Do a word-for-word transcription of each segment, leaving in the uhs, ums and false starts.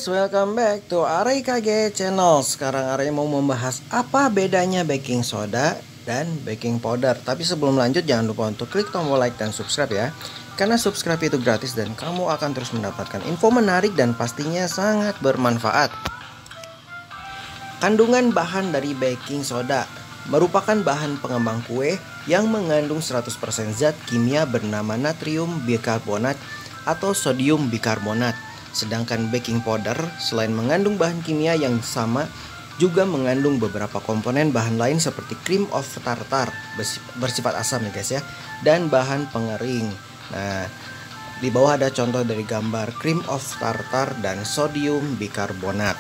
guys, welcome back to Aray K G Channel. Sekarang Aray mau membahas apa bedanya baking soda dan baking powder. Tapi sebelum lanjut jangan lupa untuk klik tombol like dan subscribe ya. Karena subscribe itu gratis dan kamu akan terus mendapatkan info menarik dan pastinya sangat bermanfaat. Kandungan bahan dari baking soda merupakan bahan pengembang kue yang mengandung seratus persen zat kimia bernama natrium bikarbonat atau sodium bikarbonat. Sedangkan baking powder selain mengandung bahan kimia yang sama juga mengandung beberapa komponen bahan lain seperti cream of tartar bersifat asam ya guys ya, dan bahan pengering. Nah, di bawah ada contoh dari gambar cream of tartar dan sodium bikarbonat.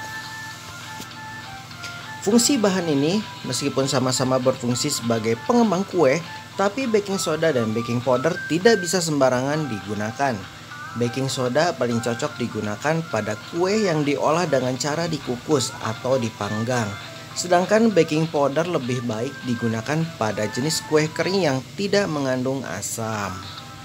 Fungsi bahan ini meskipun sama-sama berfungsi sebagai pengembang kue, tapi baking soda dan baking powder tidak bisa sembarangan digunakan. Baking soda paling cocok digunakan pada kue yang diolah dengan cara dikukus atau dipanggang. Sedangkan baking powder lebih baik digunakan pada jenis kue kering yang tidak mengandung asam.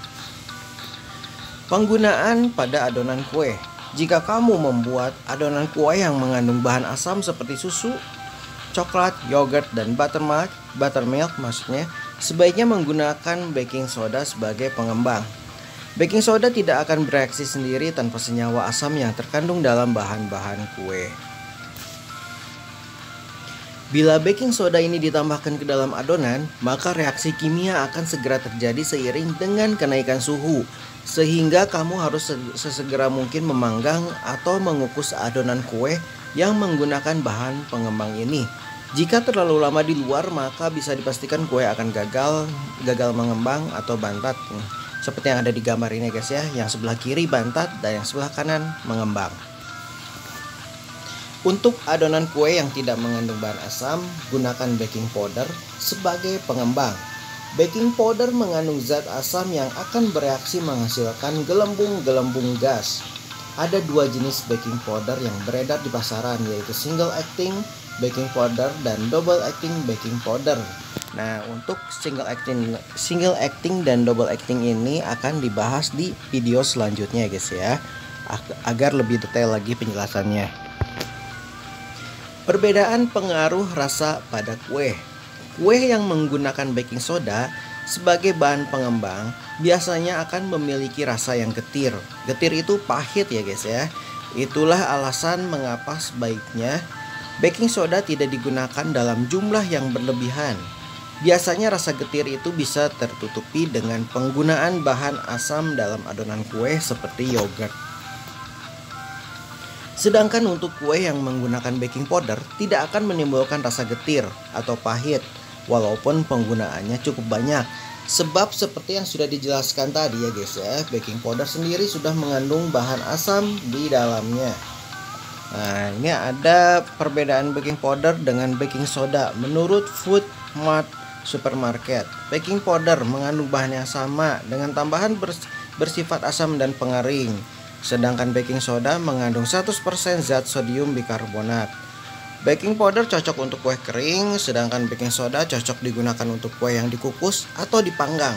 Penggunaan pada adonan kue. Jika kamu membuat adonan kue yang mengandung bahan asam seperti susu, coklat, yogurt, dan buttermilk, buttermilk maksudnya, sebaiknya menggunakan baking soda sebagai pengembang. Baking soda tidak akan bereaksi sendiri tanpa senyawa asam yang terkandung dalam bahan-bahan kue. Bila baking soda ini ditambahkan ke dalam adonan, maka reaksi kimia akan segera terjadi seiring dengan kenaikan suhu, sehingga kamu harus sesegera mungkin memanggang atau mengukus adonan kue yang menggunakan bahan pengembang ini. Jika terlalu lama di luar, maka bisa dipastikan kue akan gagal, gagal mengembang atau bantat. Seperti yang ada di gambar ini guys ya, yang sebelah kiri bantat dan yang sebelah kanan mengembang. Untuk adonan kue yang tidak mengandung bahan asam, gunakan baking powder sebagai pengembang. Baking powder mengandung zat asam yang akan bereaksi menghasilkan gelembung-gelembung gas. Ada dua jenis baking powder yang beredar di pasaran, yaitu single acting baking powder dan double acting baking powder. Nah, untuk single acting single acting dan double acting ini akan dibahas di video selanjutnya guys ya, agar lebih detail lagi penjelasannya. Perbedaan pengaruh rasa pada kue. Kue yang menggunakan baking soda sebagai bahan pengembang biasanya akan memiliki rasa yang getir. Getir itu pahit ya guys ya. Itulah alasan mengapa sebaiknya baking soda tidak digunakan dalam jumlah yang berlebihan. Biasanya rasa getir itu bisa tertutupi dengan penggunaan bahan asam dalam adonan kue seperti yogurt. Sedangkan untuk kue yang menggunakan baking powder tidak akan menimbulkan rasa getir atau pahit walaupun penggunaannya cukup banyak. Sebab seperti yang sudah dijelaskan tadi ya guys ya, baking powder sendiri sudah mengandung bahan asam di dalamnya. Nah, ini ada perbedaan baking powder dengan baking soda menurut Food Mart Supermarket. Baking powder mengandung bahan yang sama dengan tambahan bers bersifat asam dan pengering. Sedangkan baking soda mengandung seratus persen zat sodium bikarbonat. Baking powder cocok untuk kue kering, sedangkan baking soda cocok digunakan untuk kue yang dikukus atau dipanggang.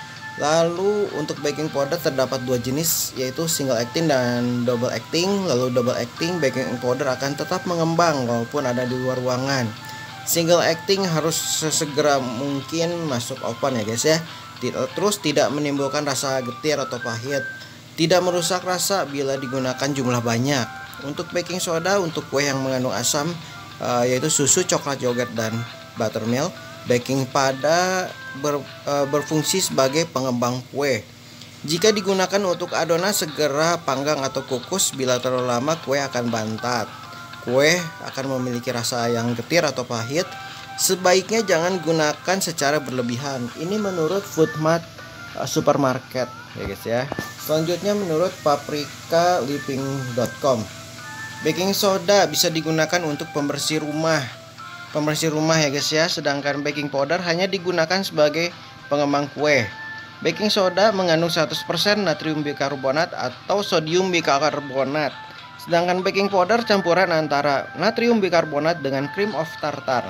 Lalu untuk baking powder terdapat dua jenis, yaitu single acting dan double acting. Lalu double acting baking powder akan tetap mengembang walaupun ada di luar ruangan. Single acting harus sesegera mungkin masuk oven ya guys ya. Terus tidak menimbulkan rasa getir atau pahit. Tidak merusak rasa bila digunakan jumlah banyak. Untuk baking soda untuk kue yang mengandung asam, uh, yaitu susu, coklat, yogurt, dan buttermilk, baking pada ber, uh, berfungsi sebagai pengembang kue. Jika digunakan untuk adonan, segera panggang atau kukus. Bila terlalu lama, kue akan bantat. Kue akan memiliki rasa yang getir atau pahit. Sebaiknya jangan gunakan secara berlebihan. Ini menurut Food Mart Supermarket ya guys ya. Selanjutnya menurut paprika living dot com. Baking soda bisa digunakan untuk pembersih rumah. Pembersih rumah ya guys ya. Sedangkan baking powder hanya digunakan sebagai pengembang kue. Baking soda mengandung seratus persen natrium bikarbonat atau sodium bikarbonat. Sedangkan baking powder campuran antara natrium bikarbonat dengan cream of tartar.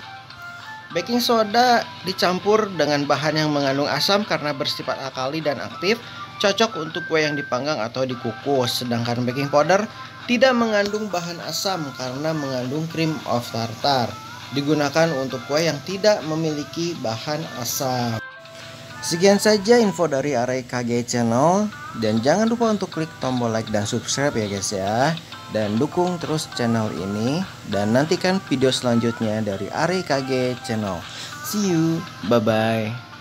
Baking soda dicampur dengan bahan yang mengandung asam karena bersifat alkali dan aktif, cocok untuk kue yang dipanggang atau dikukus. Sedangkan baking powder Tidak mengandung bahan asam karena mengandung cream of tartar. Digunakan untuk kue yang tidak memiliki bahan asam. Sekian saja info dari Arey K G Channel, dan jangan lupa untuk klik tombol like dan subscribe ya guys ya. Dan dukung terus channel ini, dan nantikan video selanjutnya dari Arey K G Channel. See you, bye bye.